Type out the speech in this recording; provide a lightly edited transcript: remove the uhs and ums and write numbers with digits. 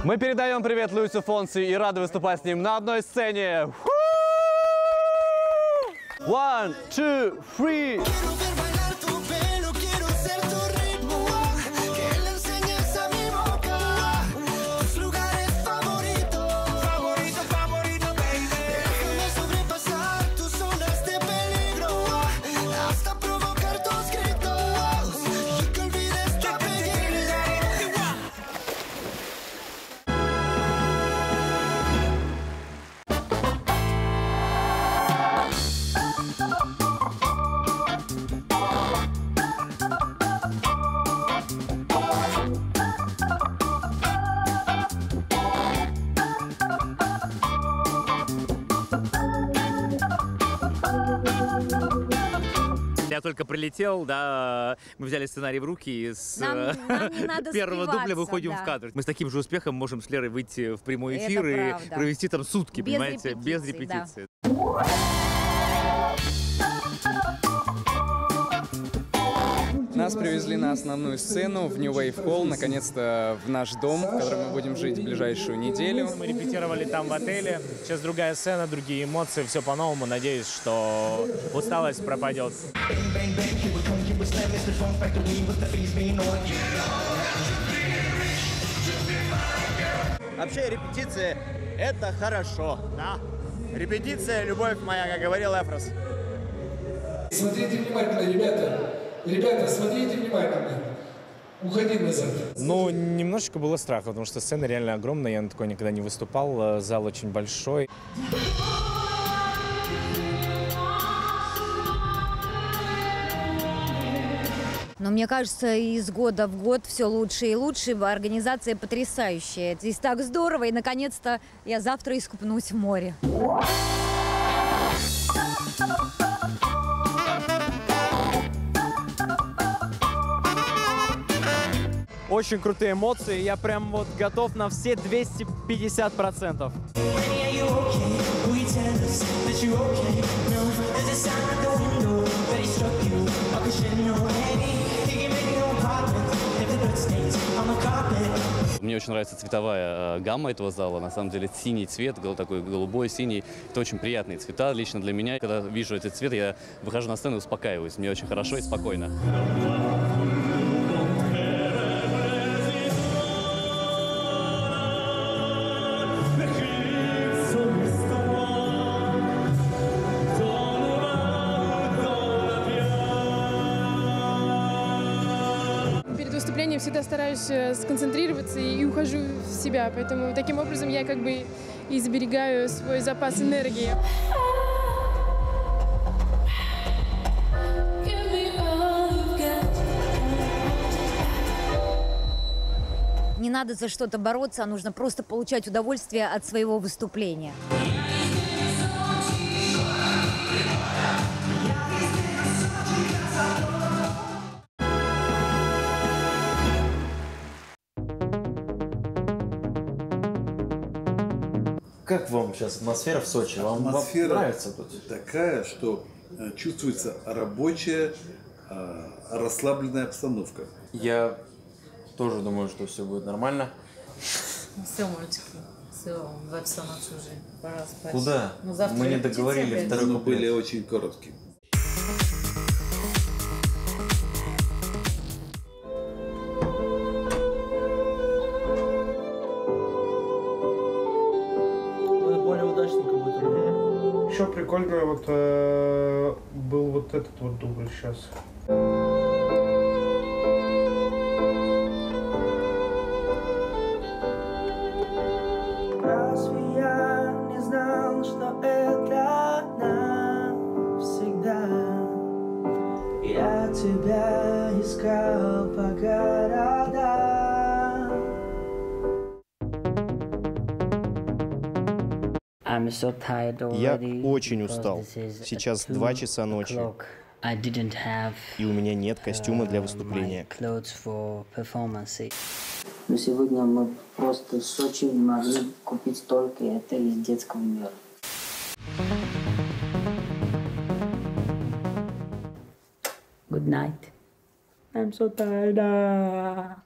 Мы передаем привет Луису Фонси и рады выступать с ним на одной сцене. 1, 2, 3. Я только прилетел, да, мы взяли сценарий в руки и с первого дубля выходим в кадр. Мы с таким же успехом можем с Лерой выйти в прямой эфир и провести там сутки, понимаете, без репетиции. Нас привезли на основную сцену в New Wave Hall, наконец-то в наш дом, в котором мы будем жить в ближайшую неделю. Мы репетировали там в отеле, сейчас другая сцена, другие эмоции, все по-новому. Надеюсь, что усталость пропадет. Вообще репетиция – это хорошо. Да? Репетиция – любовь моя, как говорил Эфрос. Смотрите внимательно, ребята. Ребята, смотрите внимательно. Уходи назад. Ну, немножечко было страха, потому что сцена реально огромная. Я на такой никогда не выступал. Зал очень большой. Но мне кажется, из года в год все лучше и лучше. Организация потрясающая. Здесь так здорово. И, наконец-то, я завтра искупнусь в море. Очень крутые эмоции. Я прям вот готов на все 250%. Мне очень нравится цветовая гамма этого зала. На самом деле синий цвет, такой голубой, синий. Это очень приятные цвета лично для меня. Когда вижу этот цвет, я выхожу на сцену и успокаиваюсь. Мне очень хорошо и спокойно. Выступлением всегда стараюсь сконцентрироваться и ухожу в себя, поэтому таким образом я как бы и сберегаю свой запас энергии. Не надо за что-то бороться, а нужно просто получать удовольствие от своего выступления. Как вам сейчас атмосфера в Сочи? Вам нравится тут? Такая, что чувствуется рабочая, расслабленная обстановка. Я тоже думаю, что все будет нормально. Все, мальчики, все, 2 часа ночи уже, пора спать. Куда? Ну, завтра мы не договорили второй Мы куплет. были очень короткими. Более удачненько будет. Еще прикольно вот был вот этот вот дубль сейчас. Разве я не знал, что это навсегда? Я тебя искал по городам. Я очень устал. Сейчас 2 часа ночи. И у меня нет костюма для выступления. Но сегодня мы просто в Сочи могли купить только это из детского мира. Good night. I'm so tired.